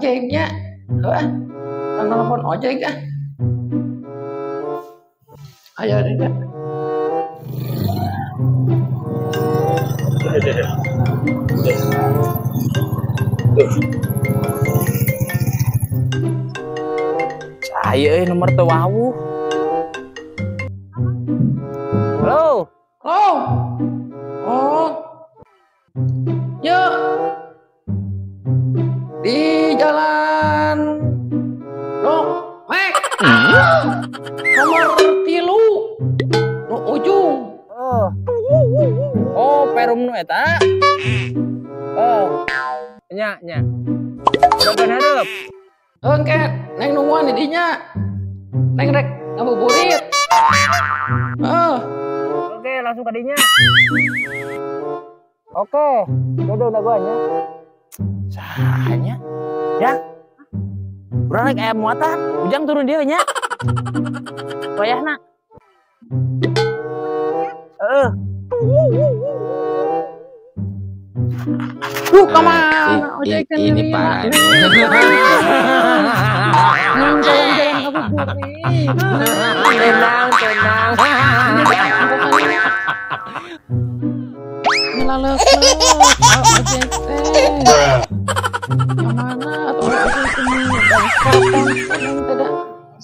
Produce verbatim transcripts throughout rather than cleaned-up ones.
ojeknya. Wah, telepon ojek ah. Ayo deh. Saya nomor tahu. Halo. Halo. Oh. Yuk. Di jalan Dok Mek. Nomor tilu. Nu ujung. Oh. Oh, perum nu eta. Oh. Nya, nya. Udah kan hadap. Engke, neng nungguan di dinya. Neng rek ngabuburit. Oh. Oke, langsung ke dinya. Oke, udah udah gua nya. Sahanya. Ya. Urang rek aya muatan, ujang turun dia nya. Wayahna. Heeh. Duh, kemana? Ojek kan ini parah. Jalan-jalan ngabuburit. Tenang, tenang. Ngelaleukeun, ojek teh. Kemana atuh ojek ini? Dan telepon neng teh dah.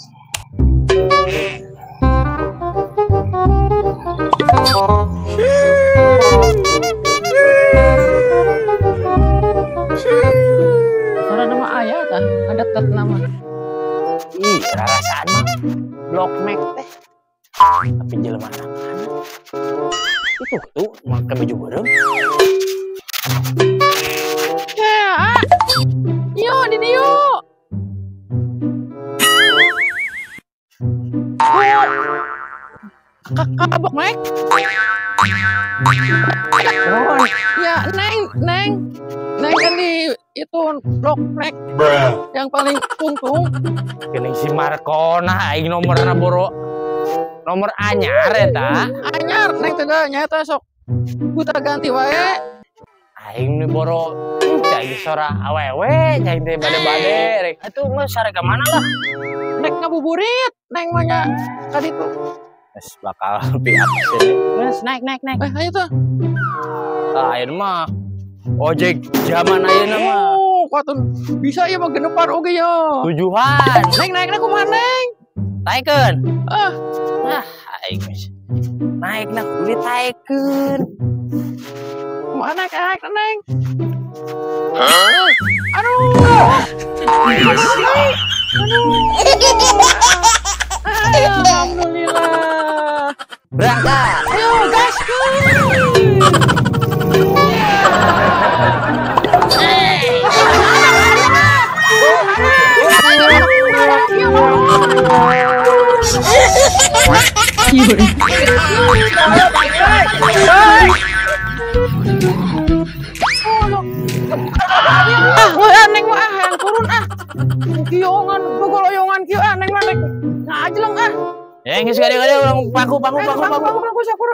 Suara nama ayah tah, ada tet nama. Ih, rasaan mah blok mek teh. Tapi jelema anak itu tuh make baju bareng. Ya, yuk di dieu. Kakak blok mek. Oh, ya neng, neng, neng kan di itu blok mek yang paling untung. Geuning si Markona aing nomorna boro. Nomor anyar eta. Anyar neng teh da nyata sok buta ganti wae. Aing nu boro cai sora awewe, cai teh bade-bade rek. Atuh mah sare ka mana lah? Nek ngabuburit, neng mah nya ka ditu. Geus bakal pi apa sih? Geus naik naik naik. Eh, ayo tuh. Ah, ayeuna mah ojek zaman ayeuna mah. Oh, katun bisa ya mah genepan oge ya. Tujuan. Neng naikna kumaha neng? Taikeun. Ah, Ah, aing geus. Naikna kudu ditaikeun. kumaha naik naik neng? Hah? Aduh. Aduh. Alhamdulillah. Berangkat. Ayo gas kun. Ah, wah neng mah ah yang turun ah. Kiongan, gogoloyongan kieu ah neng mah neng. Ngajleng ah. Ya geus gade-gade ulang paku paku paku paku. Paku paku sakuru.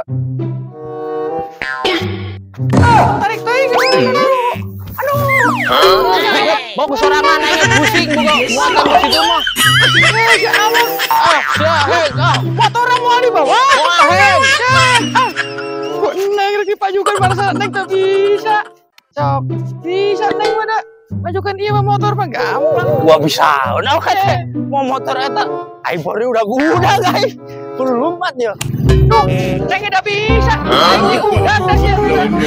Ah, tarik teuing. Aduh. Bawa ke sorangan aja pusing buka muatan di situ mah. Eh, ya Allah. Ah, syahid. Ah, Motor mau di bawah. wahid. Ah. Kok neng rek dipajukan pada saat neng teu bisa. Sok bisa neng mah da. Majukan ieu mah motor mah gampang. Gua bisa. Nah kan mau motor eta iPhone udah guna guys. Kudu lompat ya. Duh, neng tidak bisa. Neng udah dah sih.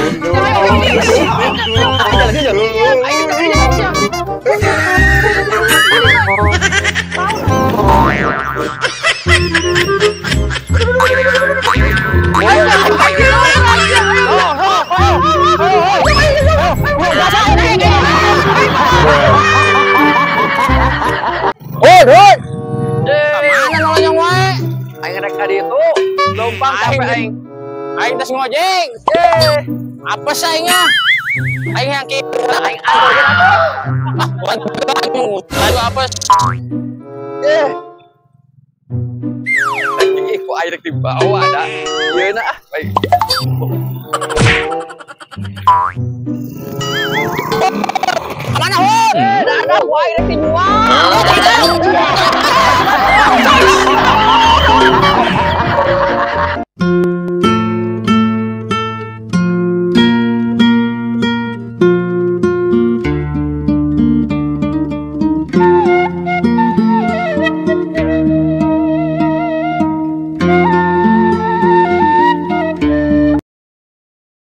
Hoi, hoi. Kemana nolong wae? Aing rek ka ditu, lompang sampai aing. Aing tes ngojek. Eh, apa saingnya? Aing yang kira aing antar apa? Ah, bantu lalu apa? Eh. Lagi ku air di bawah dah. Iya nak, baik. Mana Hun? Eh, dah ada air di bawah.